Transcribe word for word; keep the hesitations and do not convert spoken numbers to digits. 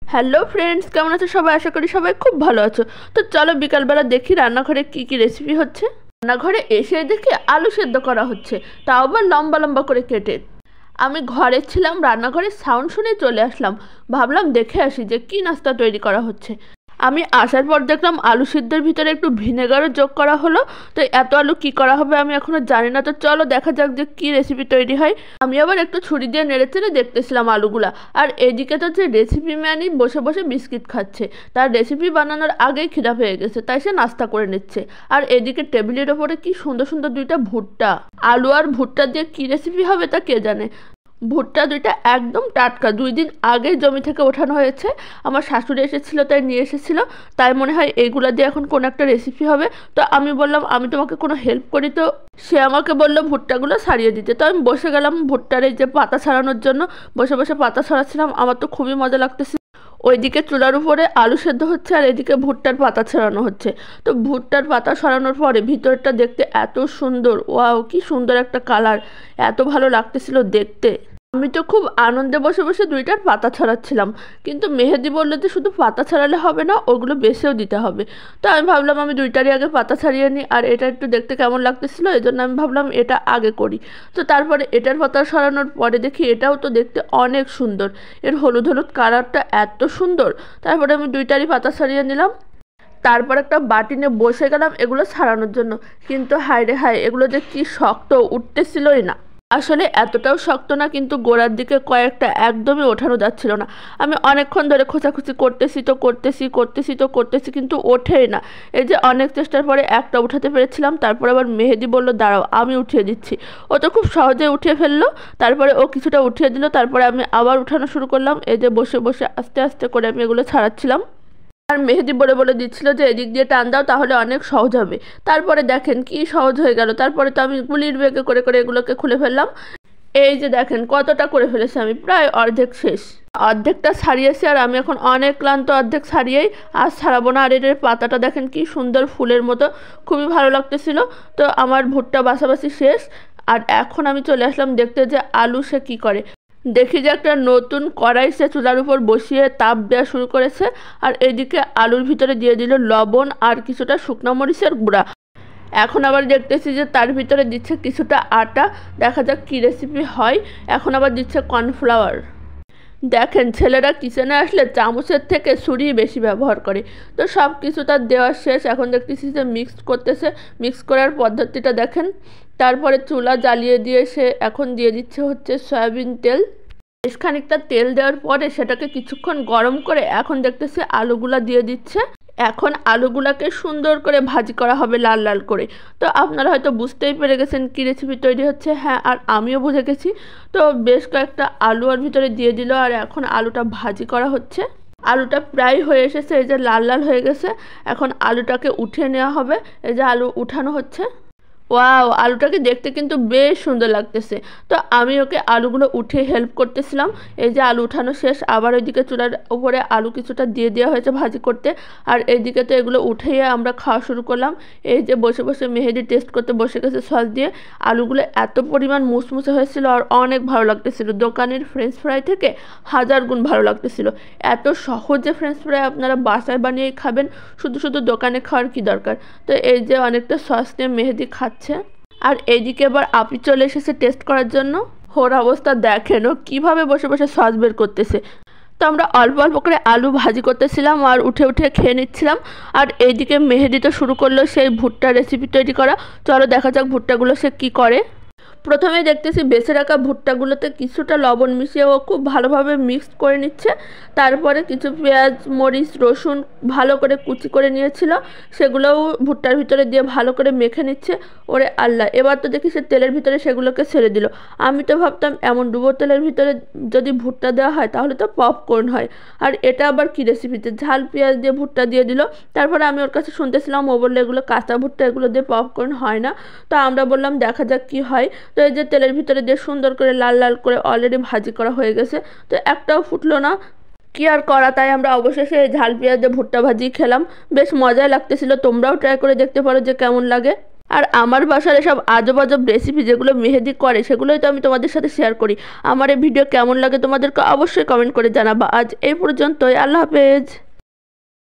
Hello friends, কেমন আছো সবাই? আশা করি সবাই খুব ভালো আছো। তো চলো বিকালবেলা দেখি রান্নাঘরে কি কি রেসিপি হচ্ছে। রান্নাঘরে এসে দেখি আলু সেদ্ধ করা হচ্ছে, তাও আবার লম্বা লম্বা করে কেটে। আমি ঘরে ছিলাম, রান্নাঘরে সাউন্ড শুনে চলে আসলাম, ভাবলাম দেখে আসি যে কি নাস্তা তৈরি করা হচ্ছে। আমি আসার পর দেখলাম আলু সিদ্ধের ভিতরে একটু ভিনেগারও যোগ করা হলো। তো এত আলু কি করা হবে আমি এখনো জানি না, তো চলো দেখা যাক যে কি রেসিপি তৈরি হয়। আমি আবার একটু ছুরি দিয়ে নেড়ে চেড়ে দেখতেছিলাম আলুগুলা। আর এদিকে তো যে রেসিপি ম্যানই বসে বসে বিস্কিট খাচ্ছে, তার রেসিপি বানানোর আগেই খিদা পেয়ে গেছে, তাই সে নাস্তা করে নিচ্ছে। আর এদিকে টেবিলের ওপরে কি সুন্দর সুন্দর দুইটা ভুট্টা। আলু আর ভুট্টা দিয়ে কি রেসিপি হবে তা কে জানে। ভুট্টা দুইটা একদম টাটকা, দুই দিন আগে জমি থেকে ওঠানো হয়েছে। আমার শাশুড়ি এসেছিলো তাই নিয়ে এসেছিলো, তাই মনে হয় এইগুলা দিয়ে এখন কোনো একটা রেসিপি হবে। তো আমি বললাম আমি তোমাকে কোনো হেল্প করি, তো সে আমাকে বললো ভুট্টাগুলো ছাড়িয়ে দিতে। তো আমি বসে গেলাম ভুট্টার এই যে পাতা ছাড়ানোর জন্য, বসে বসে পাতা ছাড়াচ্ছিলাম। আমার তো খুবই মজা লাগতেছে। ওইদিকে চুলার উপরে আলু সেদ্ধ হচ্ছে আর এদিকে ভুট্টার পাতা ছড়ানো হচ্ছে। তো ভুট্টার পাতা ছড়ানোর পরে ভিতরটা দেখতে এত সুন্দর, ওয়াও কি সুন্দর একটা কালার, এত ভালো লাগতেছিল দেখতে। আমি তো খুব আনন্দে বসে বসে দুইটার পাতা ছড়াচ্ছিলাম, কিন্তু মেহেদি বললো যে শুধু পাতা ছড়ালে হবে না, ওগুলো বেছেও দিতে হবে। তো আমি ভাবলাম আমি দুইটারই আগে পাতা ছাড়িয়ে নিই, আর এটা একটু দেখতে কেমন লাগতেছিল এই জন্য আমি ভাবলাম এটা আগে করি। তো তারপরে এটার পাতা সরানোর পরে দেখি এটাও তো দেখতে অনেক সুন্দর, এর হলুদ হলুদ কালারটা এত সুন্দর। তারপরে আমি দুইটারই পাতা ছাড়িয়ে নিলাম। তারপর একটা বাটি নিয়ে বসে গেলাম এগুলো ছাড়ানোর জন্য, কিন্তু হায় রে হায়, এগুলো যে কি শক্ত, উঠতেছিলই না। আসলে এতটাও শক্ত না, কিন্তু গোড়ার দিকে কয়েকটা একদমই ওঠানো যাচ্ছিল না। আমি অনেকক্ষণ ধরে খোঁচাখুচি করতেছি তো করতেছি করতেছি তো করতেছি, কিন্তু ওঠেই না। এই যে অনেক চেষ্টার পরে একটা উঠাতে পেরেছিলাম, তারপর আবার মেহেদি বলল দাঁড়াও আমি উঠিয়ে দিচ্ছি। ও তো খুব সহজে উঠিয়ে ফেললো। তারপরে ও কিছুটা উঠিয়ে দিল, তারপরে আমি আবার উঠানো শুরু করলাম। এই যে বসে বসে আস্তে আস্তে করে আমি এগুলো ছাড়াচ্ছিলাম। আর মেহেদি বলে বলে দিচ্ছিল যে এদিক দিয়ে টান দাও তাহলে অনেক সহজ হবে। তারপরে দেখেন কি সহজ হয়ে গেল। তারপরে তো আমি গুলির বেগে করে করে এগুলোকে খুলে ফেললাম। এই যে দেখেন কতটা করে ফেলেছি আমি, প্রায় অর্ধেক শেষ। অর্ধেকটা ছাড়িয়েছি আর আমি এখন অনেক ক্লান্ত, অর্ধেক ছাড়িয়েই আর ছাড়াবো না। আর এর পাতাটা দেখেন কি সুন্দর ফুলের মতো, খুবই ভালো লাগতেছিল। তো আমার ভুট্টা বাছাবাছি শেষ, আর এখন আমি চলে আসলাম দেখতে যে আলু সে কী করে। দেখি যে একটা নতুন কড়াই সে চুলার উপর বসিয়ে তাপ দেওয়া শুরু করেছে, আর এদিকে আলুর ভিতরে দিয়ে দিল লবণ আর কিছুটা শুকনো মরিচের গুঁড়া। এখন আবার দেখতেছি যে তার ভিতরে দিচ্ছে কিছুটা আটা, দেখা যাক কী রেসিপি হয়। এখন আবার দিচ্ছে কর্নফ্লাওয়ার। দেখেন ছেলেরা কিচেনে আসলে চামচের থেকে ছুরি বেশি ব্যবহার করে। তো সব কিছু তার দেওয়া শেষ, এখন দেখতেছি যে মিক্স করতেছে। মিক্স করার পদ্ধতিটা দেখেন। তারপরে চুলা জ্বালিয়ে দিয়ে সে এখন দিয়ে দিচ্ছে হচ্ছে সয়াবিন তেল। বেশ খানিকটা তেল দেওয়ার পরে সেটাকে কিছুক্ষণ গরম করে এখন দেখতেছি আলুগুলা দিয়ে দিচ্ছে। এখন আলুগুলাকে সুন্দর করে ভাজি করা হবে লাল লাল করে। তো আপনারা হয়তো বুঝতেই পেরে গেছেন কী রেসিপি তৈরি হচ্ছে। হ্যাঁ, আর আমিও বুঝে গেছি। তো বেশ কয়েকটা আলু আর ভিতরে দিয়ে দিল, আর এখন আলুটা ভাজি করা হচ্ছে। আলুটা প্রায় হয়ে এসেছে, এই যে লাল লাল হয়ে গেছে। এখন আলুটাকে উঠিয়ে নেওয়া হবে। এই যে আলু উঠানো হচ্ছে। ওয়াও, আলুটাকে দেখতে কিন্তু বেশ সুন্দর লাগতেছে। তো আমি ওকে আলুগুলো উঠে হেল্প করতেছিলাম। এই যে আলু উঠানো শেষ, আবার ওইদিকে চুলার উপরে আলু কিছুটা দিয়ে দেওয়া হয়েছে ভাজি করতে। আর এইদিকে তো এগুলো উঠিয়ে আমরা খাওয়া শুরু করলাম। এই যে বসে বসে মেহেদি টেস্ট করতে বসে গেছে সস দিয়ে। আলুগুলো এত পরিমাণ মুসমুসে হয়েছিল আর অনেক ভালো লাগতেছিল, দোকানের ফ্রেঞ্চ ফ্রাই থেকে হাজার গুণ ভালো লাগতেছিল। এত সহজে ফ্রেঞ্চ ফ্রাই আপনারা বাসায় বানিয়ে খাবেন, শুধু শুধু দোকানে খাওয়ার কি দরকার। তো এই যে অনেকটা সস নিয়ে মেহেদি খাচ্ছে। আর এইদিকে এবার আপি চলে এসেছে টেস্ট করার জন্য। ওর অবস্থা দেখেন, ও কীভাবে বসে বসে সস বের করতেছে। তো আমরা অল্প অল্প করে আলু ভাজি করতেছিলাম আর উঠে উঠে খেয়ে নিচ্ছিলাম। আর এইদিকে মেহেদি তো শুরু করলো সেই ভুট্টা রেসিপি তৈরি করা। চলো দেখা যাক ভুট্টাগুলো সে কী করে। প্রথমে দেখতেছি বেছে রাখা ভুট্টাগুলোতে কিছুটা লবণ মিশিয়ে ও খুব ভালোভাবে মিক্সড করে নিচ্ছে। তারপরে কিছু পেঁয়াজ মরিচ রসুন ভালো করে কুচি করে নিয়েছিল, সেগুলোও ভুট্টার ভিতরে দিয়ে ভালো করে মেখে নিচ্ছে। ওরে আল্লাহ, এবার তো দেখি সে তেলের ভিতরে সেগুলোকে ছেড়ে দিল। আমি তো ভাবতাম এমন ডুবো তেলের ভিতরে যদি ভুট্টা দেওয়া হয় তাহলে তো পপকর্ন হয়, আর এটা আবার কী রেসিপিতে ঝাল পেঁয়াজ দিয়ে ভুট্টা দিয়ে দিল। তারপরে আমি ওর কাছে শুনতেছিলাম, ও বললো এগুলো কাঁচা ভুট্টা, এগুলো দিয়ে পপকর্ন হয় না। তো আমরা বললাম দেখা যাক কী হয়। তো এই যে তেলের ভিতরে দিয়ে সুন্দর করে লাল লাল করে অলরেডি ভাজি করা হয়ে গেছে। তো একটাও ফুটলো না, কি আর করা, তাই আমরা অবশেষে ঝাল পেঁয়াজ দিয়ে ভুট্টা ভাজি খেলাম। বেশ মজাই লাগতেছিল, তোমরাও ট্রাই করে দেখতে পারো যে কেমন লাগে। আর আমার বাসার এসব আজব আজব রেসিপি যেগুলো মেহেদি করে সেগুলোই তো আমি তোমাদের সাথে শেয়ার করি। আমার এই ভিডিও কেমন লাগে তোমাদেরকে অবশ্যই কমেন্ট করে জানাবা। আজ এই পর্যন্তই, আল্লাহ হাফেজ।